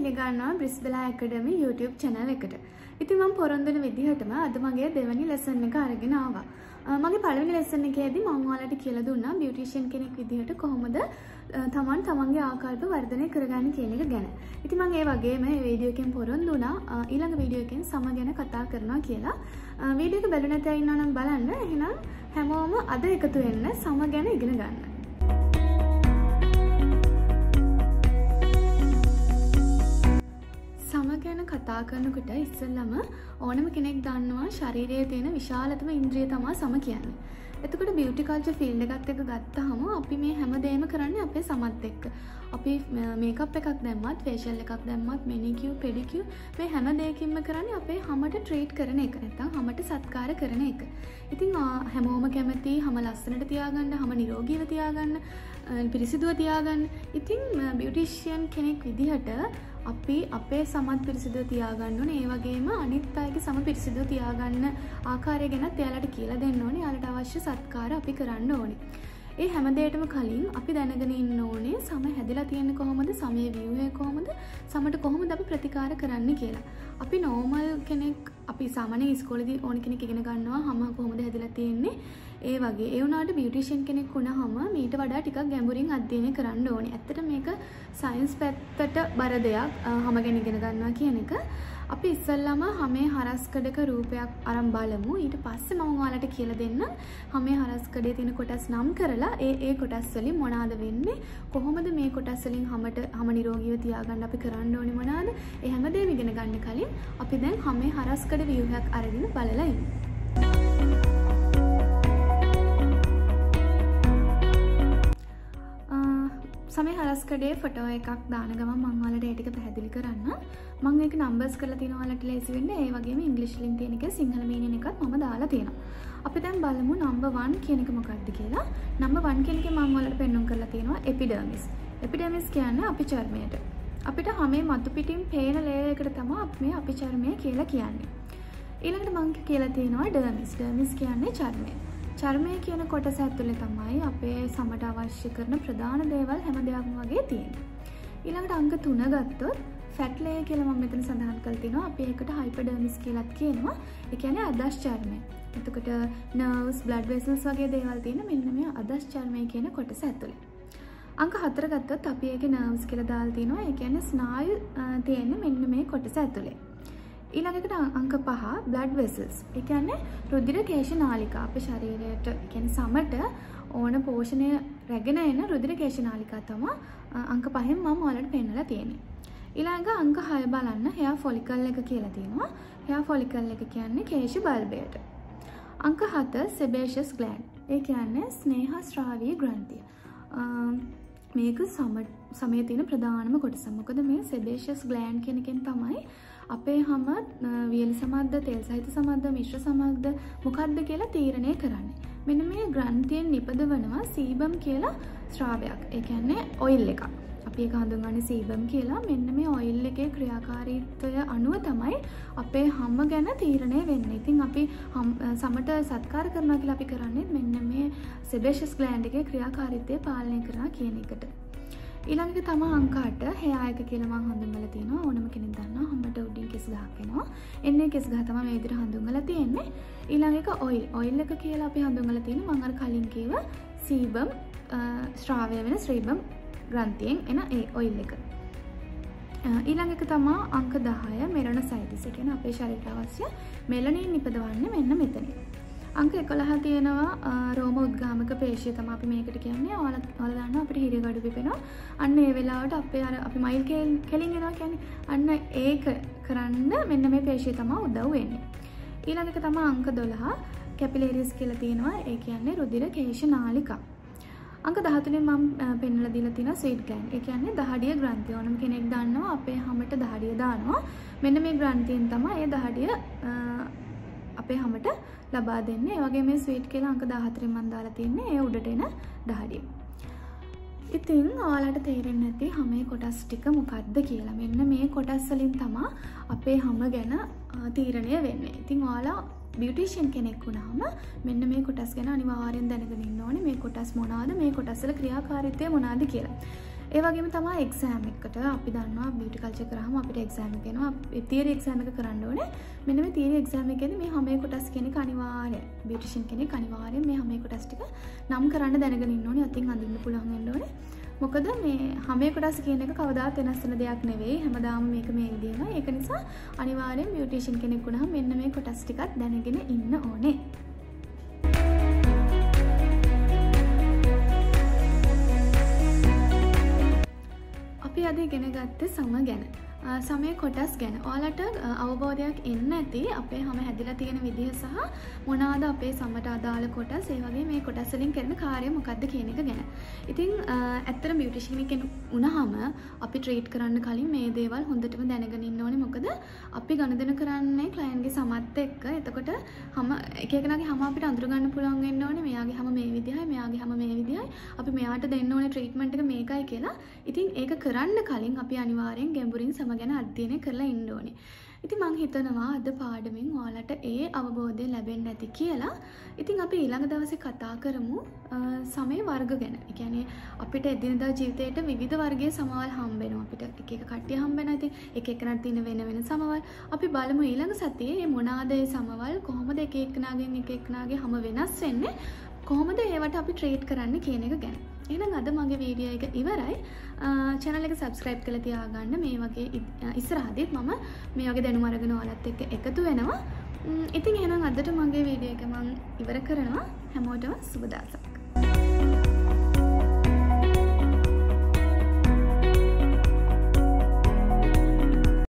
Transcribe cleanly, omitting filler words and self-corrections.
පිළිගන්නවා බ්‍රිස්බෙලා ඇකඩමි YouTube channel එකට. ඉතින් මම පොරොන්දු වෙන විදිහටම අද මගේ දෙවෙනි lesson එක අරගෙන ආවා. මගේ පළවෙනි lesson එකේදී මම ඔයාලට කියලා දුන්නා beautician කෙනෙක් විදිහට කොහොමද තමන්ගේ ආකල්ප වර්ධනය කරගන්න කියන එක ගැන. ඉතින් මම ඒ වගේම මේ වීඩියෝ එකෙන් පොරොන්දු වුණා ඊළඟ වීඩියෝ එකෙන් සම ගැන කතා කරනවා කියලා. වීඩියෝ එක බැලුව නැති අය ඉන්නවා නම් බලන්න. එහෙනම් හැමෝම අද එකතු වෙන්න සම ගැන ඉගෙන ගන්න. සම ගැන කතා කරනකොට ඉස්සෙල්ලම ඕනම කෙනෙක් දන්නවා ශරීරයේ තියෙන විශාලතම ඉන්ද්‍රිය තමයි සම කියන්නේ. එතකොට බියුටි කල්චර් ෆීල්ඩ් එකත් එක්ක ගත්තාම අපි මේ හැමදේම කරන්නේ අපේ සමත් එක්ක. අපි මේකප් එකක් දැම්මත්, ෆේෂියල් එකක් දැම්මත්, මෙනිකියුර්, පෙඩිකියුර් මේ හැම දෙයකින්ම කරන්නේ අපේ හැමට ට්‍රීට් කරන එක. නැත්නම් හැමට සත්කාර කරන එක. ඉතින් හැමෝම කැමති හැම ලස්සනට තියාගන්න, හැම නිරෝගීව තියාගන්න, පිරිසිදුව තියාගන්න. ඉතින් බියුටිෂියන් කෙනෙක් විදිහට අපි අපේ සමත් පිරිසිදුව තියාගන්න ඕනේ. ඒ වගේම අනිත් අයගේ සම පිරිසිදුව තියාගන්න ආකාරය ගැනත් එයාලට කියලා දෙන්න ඕනේ. එයාලට අවශ්‍ය සත්කාර අපි කරන්න ඕනේ. ඒ හැම දෙයකටම කලින් අපි දැනගෙන ඉන්න ඕනේ සම හැදලා තියෙන්නේ කොහොමද? සමයේ ව්‍යුහය කොහොමද? සමට කොහොමද අපි ප්‍රතිකාර කරන්න කියලා. අපි නෝමල් කෙනෙක් අපි සාමාන්‍ය ඉස්කෝලේදී ඕන කෙනෙක් ඉගෙන ගන්නවා හැම කොහොමද හැදලා තියෙන්නේ. ඒ වගේ ඒ වුණාට බියුටිෂියන් කෙනෙක් වුණාම මීට වඩා ටිකක් ගැඹුරින් අධ්‍යයනය කරන්න ඕනේ. ඇත්තට මේක සයන්ස් පැත්තට බර දෙයක් හැම ගැන ඉගෙන ගන්නවා කියන එක. අපි ඉස්සල්ලාම හැමේ හරස්කඩක රූපයක් අරන් බලමු. ඊට පස්සේ මම ඔයාලට කියලා දෙන්නම් හැමේ හරස්කඩේ තියෙන කොටස් නම් කරලා ඒ කොටස් වලින් මොනවාද වෙන්නේ? කොහොමද මේ කොටස් වලින් හැම නිරෝගීව තියාගන්න අපි කරන්න ඕනේ මොනවාද? ඒ හැමදේම ඉගෙන ගන්න කලින් අපි දැන් හැමේ හරස්කඩ ව්‍යුහයක් අරගෙන බලලා ඉමු. සමේ හරස්කඩේ ෆොටෝ එකක් දාන ගමන් මම ඔයාලට ඒ ටික පැහැදිලි කරන්න. මම ඒක නම්බර්ස් කරලා තියෙනවා ඔයාලට ලේසි වෙන්න. ඒ වගේම ඉංග්‍රීසි වලින් තියෙන එක සිංහල මීනින් එකත් මම දාලා තියෙනවා. අපි දැන් බලමු නම්බර් 1 කියන එක මොකක්ද කියලා. නම්බර් 1 කියන එකේ මම ඔයාලට පෙන්වන්න කරලා තියෙනවා එපිඩර්මිස්. එපිඩර්මිස් කියන්නේ අපි චර්මයට. අපිට හැමේ මතු පිටින් පේන ලේයර් එකට තමයි මේ අපි චර්මය කියලා කියන්නේ. ඊළඟට මම කියලා තියෙනවා ඩර්මිස්. ඩර්මිස් කියන්නේ චර්මය. චර්මය කියන කොටස ඇතුලේ තමයි අපේ සමට අවශ්‍ය කරන ප්‍රධාන දේවල් හැම දෙයක්ම වගේ තියෙන්නේ. ඊළඟට අංක 3 ගත්තොත් ෆැට් ලේයර් කියලා මම මෙතන සඳහන් කරලා තිනවා. අපි ඒකට හයිපර්ඩර්මිස් කියලාත් කියනවා. ඒ කියන්නේ අදස් චර්මය. එතකොට නර්ව්ස්, බ්ලඩ් වෙසල්ස් වගේ දේවල් තියෙන මෙන්න මේ අදස් චර්මය කියන කොටස ඇතුලේ. අංක 4 ගත්තොත් අපි ඒකේ නර්ව්ස් කියලා දාලා තිනවා. ඒ කියන්නේ ස්නායු තියෙන්නේ මෙන්න මේ කොටස ඇතුලේ. ඊළඟට අංක 5 blood vessels. ඒ කියන්නේ රුධිර කේශ නාලිකා. අපේ ශරීරයට කියන්නේ සමට ඕන පෝෂණය රැගෙන එන රුධිර කේශ නාලිකා තමයි අංක 5න් මම ඔයාලට පෙන්නලා තියෙන්නේ. ඊළඟ අංක 6 බලන්න hair follicle එක කියලා තියෙනවා. hair follicle එක කියන්නේ කේශ බල්බයට. අංක 7 sebaceous gland. ඒ කියන්නේ ස්නේහස්රාවී ග්‍රන්ථිය. මේක සමයේ තියෙන ප්‍රධානම කොටස. මොකද මේ sebaceous gland කියන එකෙන් තමයි අපේ හැම වියලි සමද්ද, තෙල් සහිත සමද්ද, මිශ්‍ර සමද්ද මොකක්ද කියලා තීරණය කරන්නේ. මෙන්න මේ ග්‍රන්ථියෙන් නිපදවනවා සීබම් කියලා ස්‍රාවයක්. ඒ කියන්නේ ඔයිල් එකක්. අපි ඒක හඳුන්වන්නේ සීබම් කියලා. මෙන්න මේ ඔයිල් එකේ ක්‍රියාකාරීත්වය අනුව තමයි අපේ හැම ගැන තීරණය වෙන්නේ. ඉතින් අපි සමට සත්කාර කරනවා කියලා අපි කරන්නේ මෙන්න මේ sebaceous gland එකේ ක්‍රියාකාරීත්වය පාලනය කරනවා කියන එකට. ඊළඟට තමයි අංක 8 hair එක කියලා මම හඳුන්වලා තියෙනවා. ඕනම කෙනෙක් දන්නවා හැමට උඩින් කෙස් ගහක් එනවා. එන්නේ කෙස් ගහ තමයි මේ විදිහට හඳුන්වලා තියෙන්නේ. ඊළඟ එක ඔයිල් එක කියලා අපි හඳුන්වලා තියෙනවා. මම අර කලින් කිව්ව සීබම් ස්‍රාවය වෙන සීබම් ග්‍රන්ථියෙන් එන ඒ ඔයිල් එක. ඊළඟ එක තමයි අංක 10 මෙලනොසයිටිස්. ඒ කියන්නේ අපේ ශරීරයට අවශ්‍ය මෙලනින් නිපදවන්නේ මෙන්න මෙතන. අංක 11 තියෙනවා රෝම උද්ගාමක පේශිය තමයි අපි මේකට කියන්නේ. ඔයාලා දන්නවා අපිට හිරගඩු පිපෙනවා. අන්න ඒ වෙලාවට අපි මයිල් කෙලින් එනවා කියන්නේ. අන්න ඒක කරන්න මෙන්න මේ පේශිය තමයි උදව් වෙන්නේ. ඊළඟ එක තමයි අංක 12 කැපිලරිස් කියලා තියෙනවා. ඒ කියන්නේ රුධිර කේශ නාලිකා. අංක 13 මම පෙන්වලා දීලා තියෙනවා ස්වීට් ග්ලෑන්ඩ්. ඒ කියන්නේ දහඩිය ග්‍රන්ථිය. ඕනම කෙනෙක් දන්නවා අපේ හැමට දහඩිය දානවා. මෙන්න මේ ග්‍රන්ථියෙන් තමයි ඒ දහඩිය අපේ හැමට ලබා දෙන්නේ. ඒ වගේ මේ ස්වීට් කියලා අංක 14 මම දාලා තින්නේ ඒ උඩට එන දහඩිය. ඉතින් ඔයාලට තේරෙන්නේ නැති හැමේ කොටස් ටික මොකක්ද කියලා. මෙන්න මේ කොටස් වලින් තමයි අපේ හැම ගැන තීරණය වෙන්නේ. ඉතින් ඔයාලා බියුටිෂියන් කෙනෙක් වුණාම මෙන්න මේ කොටස් ගැන අනිවාර්යෙන් දැනගෙන ඉන්න ඕනේ. මේ කොටස් මොනවාද, මේ කොටස් වල ක්‍රියාකාරීත්වය මොනවාද කියලා. ඒ වගේම තමයි එක්සෑම් එකකට අපි දන්නවා බියුටි කල්චර් කරාම අපිට එක්සෑම් එක එනවා. තියරි එක්සෑම් එක කරන්න ඕනේ. මෙන්න මේ තියරි එක්සෑම් එකේදී මේ හැම කොටස් කෙනෙක් අනිවාර්යෙන් බියුටිෂියන් කෙනෙක් අනිවාර්යෙන් මේ හැම කොටස් ටික නම් කරන්න දැනගෙන ඉන්න ඕනේ. අතින් අඳින්න පුළුවන් වෙන්න ඕනේ. මොකද මේ හැම කොටස් කියන එක කවදාත් වෙනස් වෙන දෙයක් නෙවෙයි. හැමදාම මේක මේ විදිහමයි. ඒක නිසා අනිවාර්යෙන් බියුටිෂියන් කෙනෙක් වුණාම මෙන්න මේ කොටස් ටිකත් දැනගෙන ඉන්න ඕනේ. අපි අද ඉගෙන ගත්තේ සම ගැන. සමය කොටස් ගැන. ඔයාලට අවබෝධයක් එන්න ඇති අපේ හැම හැදිලා තියෙන විදිහ සහ මොනවාද අපේ සමට අදාළ කොටස්, ඒ වගේ මේ කොටස් වලින් කරන කාර්යය මොකක්ද කියන එක ගැන. ඉතින් ඇත්තට බියුටිෂියන් කෙනෙක් වුණාම අපි ට්‍රීට් කරන්න කලින් මේ දේවල් හොඳටම දැනගෙන ඉන්න ඕනේ. මොකද අපි ගණදෙන කරන්නේ ක්ලයන්ට්ගේ සමත් එක්ක. එතකොට හැම එක එකනාගේ හැම අපිට අඳුර ගන්න පුළුවන් වෙන්න ඕනේ. මෙයාගේ හැම මේ විදිහයි, මෙයාගේ හැම මේ විදිහයි. අපි මෙයාට දෙන්න ඕනේ ට්‍රීට්මන්ට් එක මේකයි කියලා. ඉතින් ඒක කරන්න කලින් අපි අනිවාර්යෙන් ගැඹුරින් සම ගැන අධ්‍යයනය කරලා ඉන්න ඕනේ. ඉතින් මම හිතනවා අද පාඩමෙන් ඔයාලට ඒ අවබෝධය ලැබෙන්න ඇති කියලා. ඉතින් අපි ඊළඟ දවසේ කතා කරමු සමේ වර්ග ගැන. ඒ කියන්නේ අපිට එදිනදා ජීවිතේට විවිධ වර්ගයේ සමවල් හම්බ වෙනවා. අපිට එක එක කට්ටිය හම්බ වෙනවා. ඉතින් එක එකනට තියෙන වෙන වෙන සමවල් අපි බලමු ඊළඟ සතියේ මේ මොනවාද ඒ සමවල්, කොහොමද එක එකනාගෙන් එක එකනාගේ හැම වෙනස් වෙන්නේ, කොහොමද ඒවට අපි ට්‍රීට් කරන්න කියන එක ගැන. එහෙනම් අද මගේ වීඩියෝ එක ඉවරයි. channel එක subscribe කරලා තියාගන්න. මේ වගේ ඉස්සරහදීත් මම මේ වගේ දැනුම අරගෙන ඔයාලත් එක්ක එකතු වෙනවා. ඉතින් එහෙනම් අදට මගේ වීඩියෝ එක මම ඉවර කරනවා. හැමෝටම සුබ දවසක්.